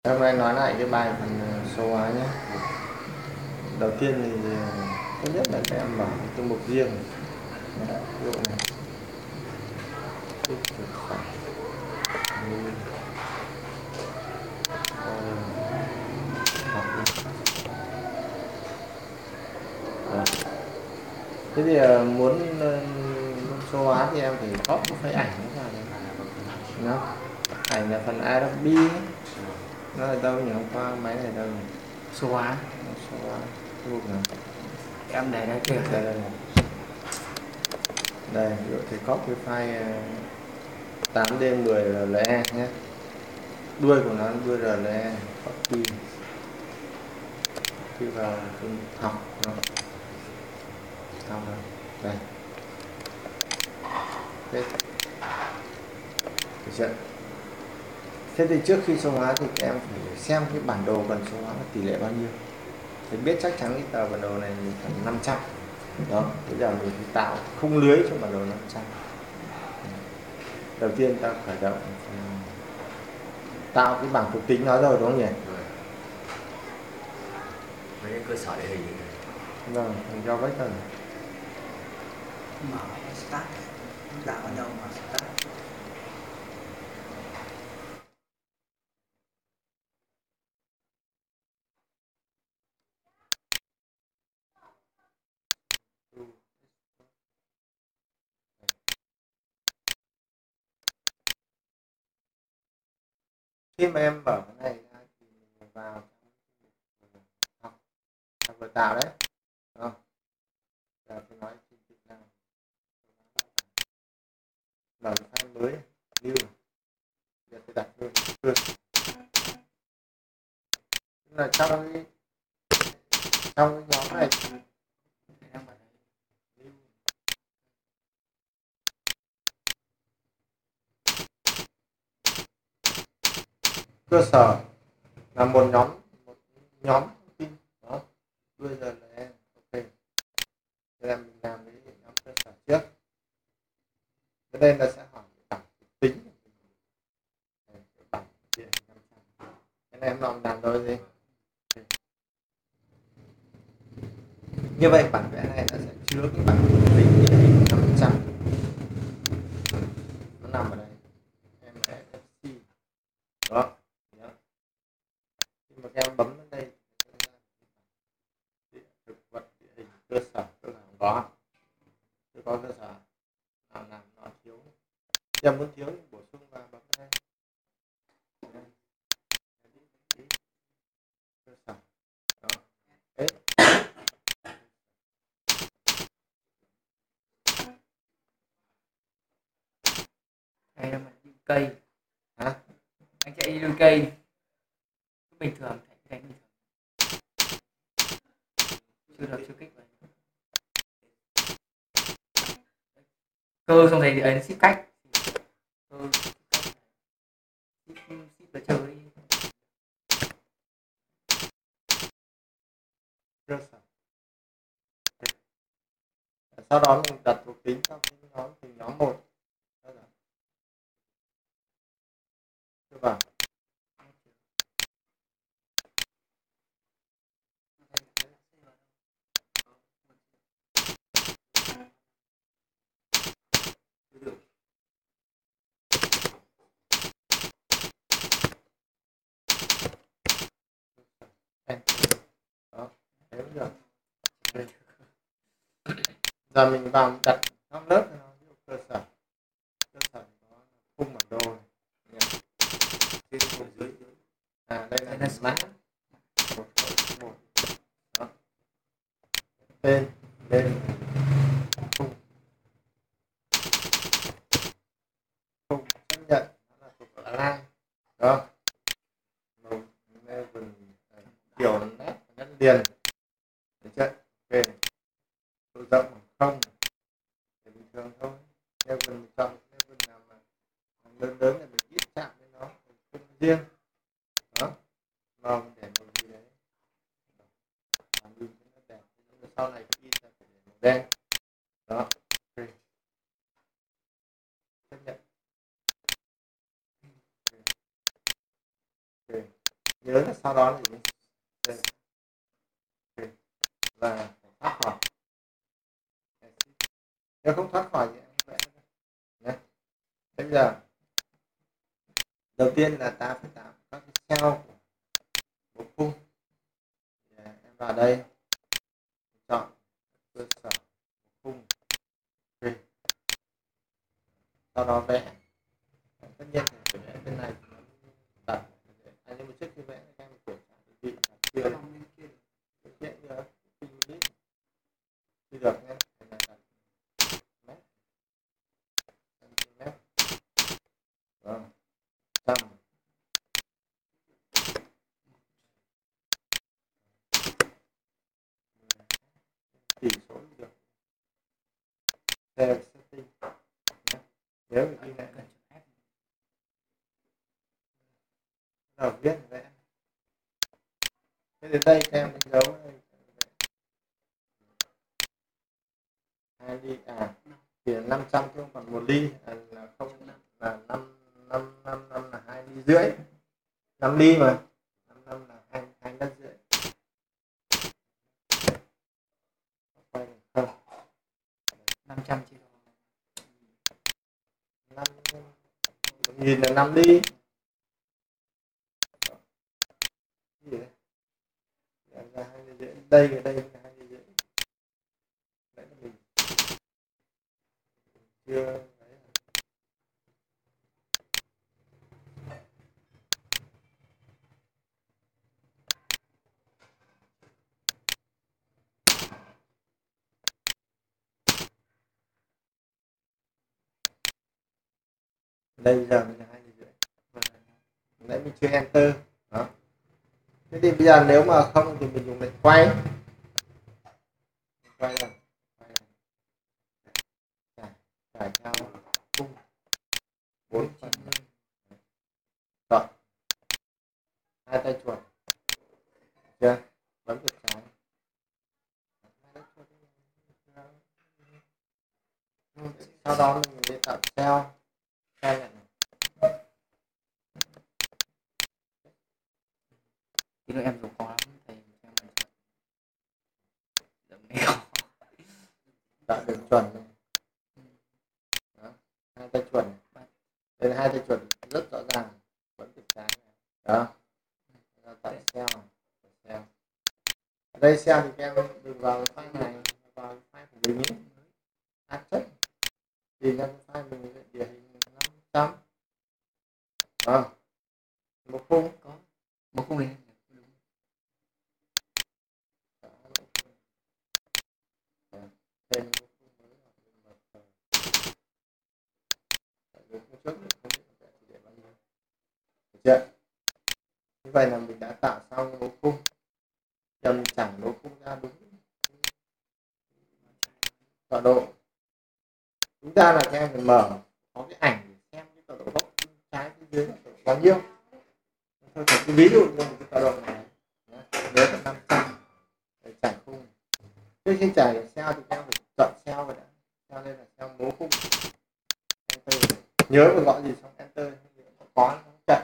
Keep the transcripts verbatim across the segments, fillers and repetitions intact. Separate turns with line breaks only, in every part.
Hôm nay nói lại cái bài phần số hóa nhé. Đầu tiên thì tốt nhất là các em mở một cái mục riêng. Ví dụ này, tích cực phải như học Rồi. Thế thì uh, muốn uh, số hóa thì em phải có một cái ảnh nó vào đây. Nó ảnh là phần Adobe. Nó ở đâu nhỉ? Hôm qua máy này đâu nhỉ?
Số hóa.
Số hóa. Cái mục này.
Em để đây kìa.
Đây đây này. Đây, ví dụ thì copy file uh, tám D mười R L E nhé. Đuôi của nó đuôi R L E, copy copy vào phần học nó học rồi. Đây. Thế. Được chưa? Thế thì trước khi số hóa thì các em phải xem cái bản đồ cần số hóa là tỷ lệ bao nhiêu để biết chắc chắn cái tờ bản đồ này mình cần năm trăm. Đó, bây giờ mình tạo khung lưới cho bản đồ năm trăm. Đầu tiên ta khởi động tạo cái bảng thuộc tính nó rồi đúng không nhỉ?
Mấy cái cơ sở địa hình này.
Vâng, mình cho vector.
Mở start. Đã vào đâu mà start.
Khi mà em mở cái này ra thì mình vào học vừa tạo đấy, đúng không? Giờ tôi nói xin chức năng mở file mới new, giờ tôi đặt luôn luôn là trong cái trong cái nhóm này cơ sở là một nhóm một nhóm thông tin đó. Bây giờ là em ok, đây là mình làm cái nhóm cơ sở trước. Ở đây là sẽ hỏi tổng tính tổng địa năm trăm. Cái này em làm làm rồi gì? Như vậy bản vẽ này nó sẽ chứa cái bảng tính địa hình năm trăm. Nó nằm ở đây. em ép xê. Đó. Khi mà các em bấm lên đây thực vật địa hình cơ sở cơ sở không có. Chưa có cơ sở nào làm nó thiếu. Em muốn thiếu thì bổ sung vào bấm đây. Cơ sở. Đó. Đấy.
Đây là mình cây.
Hả?
Anh chạy đi đôi cây. Bình thường thấy đánh bình thường. Chưa được chưa kích vậy. Cơ xong rồi ấn ship cách. Cơ ship ship vào chơi.
Cơ sở. Sau đó mình đặt thuộc tính trong cái nhóm từ nhóm một. Chưa vào. Đó, thế được. Giờ mình vào đặt các lớp cho nó, ví dụ cơ sở cơ sở có khung bản đồ này. Trên khung dưới à đây là mã một một. Đó. Tên lên khung khung chấp nhận nó là thuộc là line. Đó. Màu level kiểu nét nét liền. Được chưa? Ok. Độ rộng bằng không thì bình thường thôi. Level mình chọn level nào mà lớn lớn thì mình ít chạm với nó không riêng. Đó. Màu mình để màu gì đấy làm nhìn cho nó đẹp. Nhưng sau này in ra phải để màu đen. Đó. Ok. Chấp nhận. Ok. Ok. nhớ là sau đó thì mình đây, là phải thoát khỏi. Nếu không thoát khỏi thì em vẽ nhé. Thế bây giờ đầu tiên là ta phải tạo các cái cell của bộ khung. Thì, à, em vào đây chọn cơ sở bộ khung. Okay. Sau đó vẽ. Tất nhiên thì phải vẽ bên này thì nó đặt. À, nhưng mà trước khi vẽ thì em kiểm tra định vị là chưa được. Chưa được. Chưa được nhé. Phải là đặt mét. Centimet. Vâng. Trăm. Tỷ số được. Save setting. Nhớ ghi lại này. Rồi viết vẽ. Thế đến đây em đánh dấu đây. Hai ly à thì là năm trăm chứ không còn một ly, à, là không là năm năm năm năm là hai ly rưỡi, năm ly mà năm năm là hai hai mét rưỡi. Quay không
năm trăm chia
năm nhìn là năm ly. Gì đấy? Là hai ly rưỡi. Đây cái đây là hai ly rưỡi. Đấy là mình chưa đấy. Đây bây giờ mình là hai ly rưỡi. Nãy mình chưa enter đó. Thế thì bây giờ nếu mà không thì mình dùng lệnh quay. Quay rồi. Quay rồi. Trải, trải theo cung bốn phần. Rồi. Hai tay chuột. Chưa? Bấm chuột trái. Sau đó mình sẽ tạo cell. Cell này.
thì nữa em dùng khó lắm thầy cho mình đậm này khó.
Tạo đường chuẩn này. Đó. Hai tay chuột này. Đây là hai tay chuột rất rõ ràng. Bấm chuột trái này. Đó. Tạo cell này. Cell. Ở đây cell thì em đừng vào file này, vào file của mình ấy. Áp chất thì em file mình địa hình năm trăm. Đó. Một khung
Có một khung này
thêm một khung mới là một được trước không biết chỉ để bao nhiêu. Được chưa? Như vậy là mình đã tạo xong mẫu khung. Giờ mình chẳng mẫu khung ra đúng tọa độ. Chúng ta là các em phải mở có cái ảnh để xem cái tọa độ góc trái bên dưới là tọa độ bao nhiêu. Thôi cái ví dụ như một cái tọa độ này nhớ là năm trăm để trải khung. Trước khi trải cell thì các em phải chọn cell rồi đã. Cell đây là cell mẫu khung. Enter. Nhớ phải gọi gì xong enter có nó chạy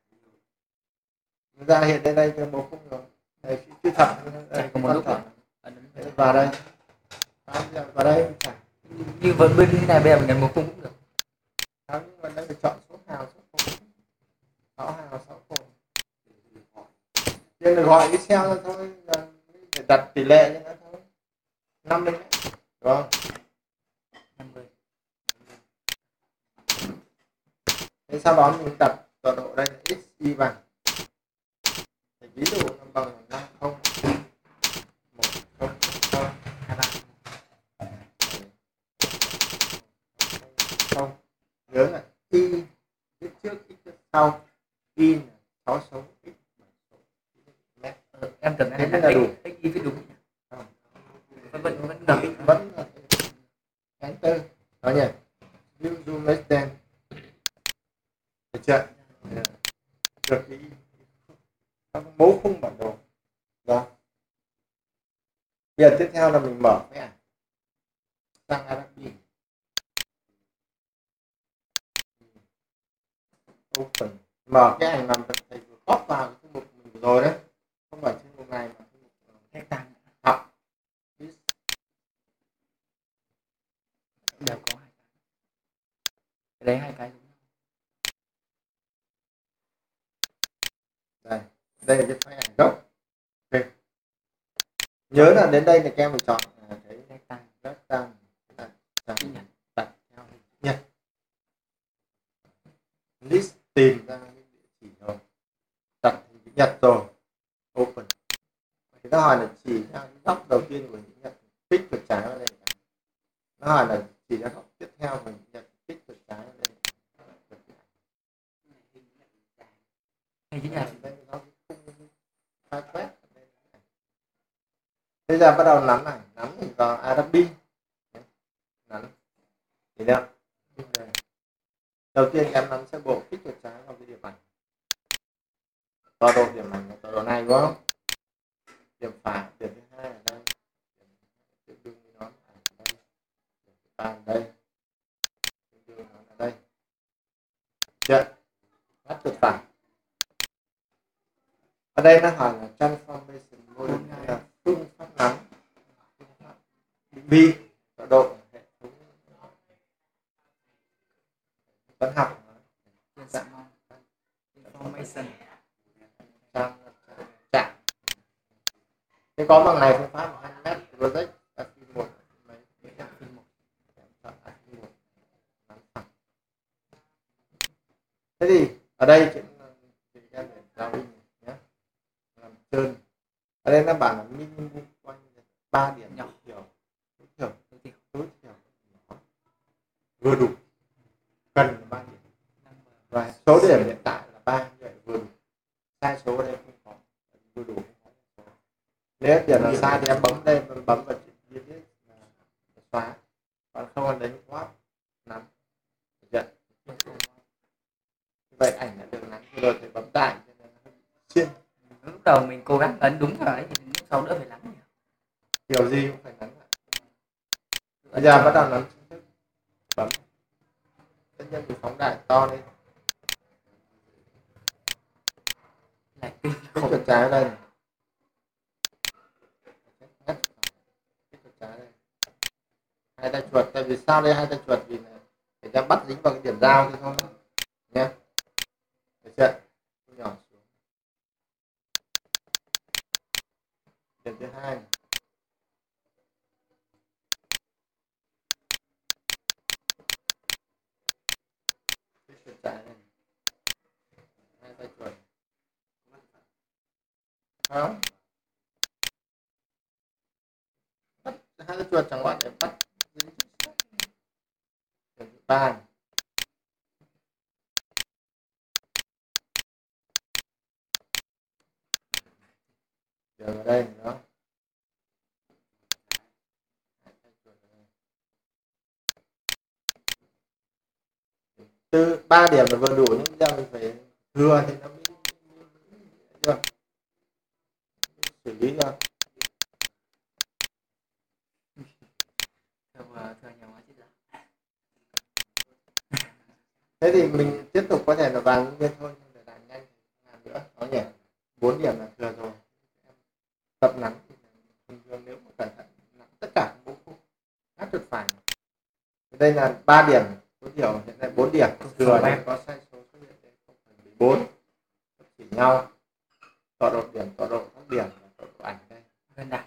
ra hiện lên đây cái mẫu khung rồi. Đây chữ thật đây
có một lúc
thật vào đây. Vào đây chảy.
như vẫn bên này bây giờ mình nhấn một khung cũng được.
Đó, nhưng mà đây phải chọn số hào số khung. Sáu hào sáu khung. Nhưng được gọi cái cell ra thôi, để đặt tỷ lệ cho nó thôi. năm mươi đúng không?
năm mươi.
Thế sau đó mình đặt tọa độ đây là x y bằng. Thì ví dụ nó bằng năm không một không không hai ba không. Nhớ là y viết trước x sau, y là sáu số x bảy số mét.
Ờ, em tưởng
Thế
là
mới là đủ.
x y viết đúng.
Không.
Vẫn vẫn vẫn ngầm.
Vẫn là enter đó nhỉ. View zoom extend. Được chưa? Được cái các mẫu khung bản đồ. Đó. Bây giờ tiếp theo là mình mở cái ảnh sang Adobe. Open. Mở cái ảnh mà thầy vừa copy vào cái mục mình vừa rồi đấy, không phải chuyên mục này mà chuyên mục
Ghép tăng
học.
đều có hai cái. Lấy hai cái giống nhau.
Đây, đây là cái file ảnh gốc. Ok. Nhớ là đến đây thì các em phải chọn à, cái
Ghép tăng
ghép tăng đặt đặt
chữ nhật.
đặt theo hình chữ nhật. List tìm ra những địa chỉ rồi, đặt hình chữ nhật rồi, open. Thì nó hỏi là chỉ ra cái góc đầu tiên của hình chữ nhật, kích chuột trái vào đây. Nó hỏi là chỉ ra góc tiếp theo của hình chữ nhật, kích chuột trái vào đây.
Hình chữ nhật.
Đây nó khung file quét. Bây giờ bắt đầu nắn này, nắn thì vào Adobe. Nắn. Thì được. Đầu tiên em nắn sơ bộ, kích chuột trái vào cái điểm ảnh. Tọa độ điểm ảnh là tọa độ này đúng không? Điểm phải, điểm thứ hai ở đây. Điểm tương đương nó ở đây. Điểm thứ ba ở đây. Tương đương nó ở đây. Chưa? Bắt chuột phải. Ở đây nó hỏi là transformation mode, là phương pháp nắn. Bi, tọa độ hệ thống toán học.
Information.
Trang chạm. Thế có bằng này phương pháp hai mét project Afi một mấy Afi một. Afi một. Thế thì ở đây thì em để giao in nhé, làm trơn. Ở đây nó bảo là minimum quanh ba điểm nhỏ thiểu, tối thiểu, tối thiểu, tối thiểu vừa đủ, cần là ba điểm và số điểm hiện tại là ba, vậy vừa đủ. Sai số ở đây không có, vừa đủ. Nếu điểm là sai thì em bấm đây, bấm vào chữ delete là xóa, còn không là đánh swap nắn. Được. Vậy ảnh đã được nắn rồi thì bấm đại cho nên nó xuyên.
Lúc đầu mình cố gắng ấn đúng rồi thì lúc sau đỡ phải lắng nhiều.
Kiểu gì cũng phải nắn lại. Bây giờ bắt đầu nắn chính thức. Bấm. Tất nhiên thì phóng đại to lên.
Lại kinh
Kích
khủng.
chuột trái đây. Kích chuột trái đây. Hai tay chuột, tại vì sao đây hai tay chuột, vì là để cho bắt dính vào cái điểm giao thì thôi nhé. Được chưa? Nhỏ xuống. Điểm thứ hai. Kích chuột trái này. Hai tay chuột. Không? Bắt hai tay chuột chẳng qua để bắt dính. Điểm thứ ba. Giờ ở đây đó. Từ ba điểm là vừa đủ, nhưng bây giờ mình phải thừa thì nó mới được. Xử lý được.
Thừa thừa nhiều quá chứ là.
Thế thì mình tiếp tục có thể là vào nguyên viên thôi, nhưng để làm nhanh làm nữa, có nhỉ? Bốn điểm là thừa rồi. Tập nắn thì bình thường nếu mà cẩn thận nắn tất cả các bộ khúc hát chuột phải. Đây là ba điểm tối thiểu, hiện tại bốn điểm thừa nhưng có sai số xuất hiện đây không phải mười bốn, chỉ nhau. Tọa độ điểm, tọa độ các điểm, tọa độ ảnh đây.
Gần đạt.